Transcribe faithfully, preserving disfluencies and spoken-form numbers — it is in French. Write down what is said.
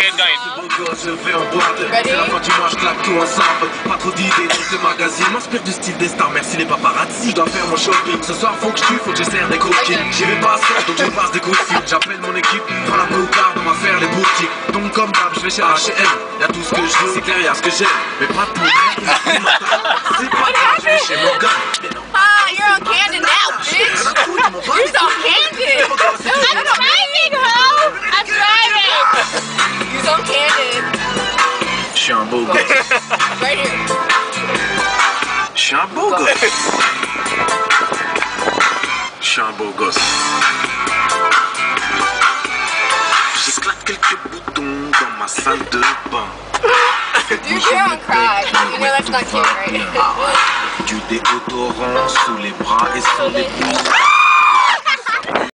get going. Je vais en boîte. C'est la fin du mois, je claque tout ensemble. Pas trop d'idées dans ce magazine. M'inspire du style des stars, merci les paparazzi. Je dois faire mon shopping. Ce soir, faut que je tue, faut que j'essaie des coquilles. J'y vais pas à soir, donc je passe des coups de fil. J'appelle mon équipe, prends la cocarde, on va faire les boutiques. Donc, comme d'hab, je vais chez H et M. Y'a tout ce que je veux, c'est clair, y'a ce que j'aime. Mais pas tout. C'est pas grave, je vais chez mon gars. Ah, you're on Candid now, bitch. You're so Candid. I'm driving, ho. I'm driving. You're so Candid. Je suis un beau gosse. Right here. Je suis un beau gosse. Je suis un beau gosse. J'éclate quelques boutons dans ma salle de bain. Dude, you're on cry. You know that's not cute, right? Du déodorant sous les bras et sous les pouces.